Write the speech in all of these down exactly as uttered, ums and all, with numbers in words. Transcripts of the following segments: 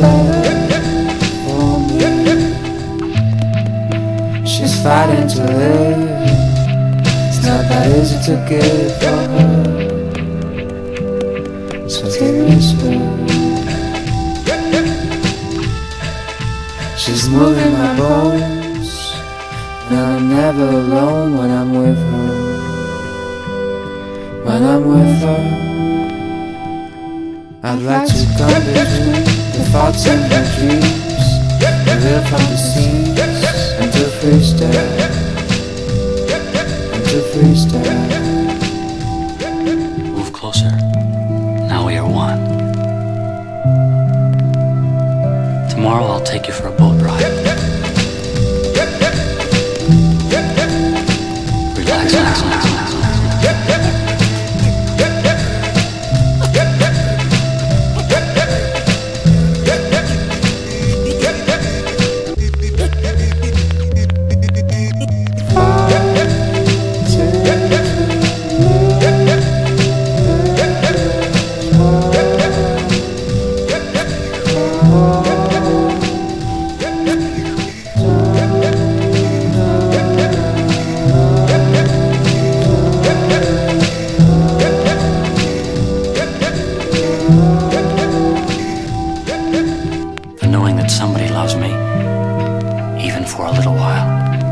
better for me. She's fighting to live. It's not that easy to give for her. So take me slow. She's moving my bones, and I'm never alone when I'm with her. When I'm with her, I'd like to come between the thoughts and the dreams, and live from the scenes into freestyle, into freestyle. Move closer. Now we are one. Tomorrow I'll take you for a boat ride. Relax, relax, relax, relax. For knowing that somebody loves me, even for a little while.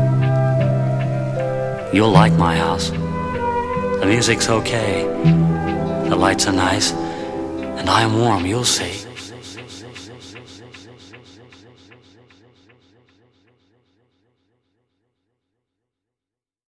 You'll like my house. The music's okay, the lights are nice, and I am warm, you'll see.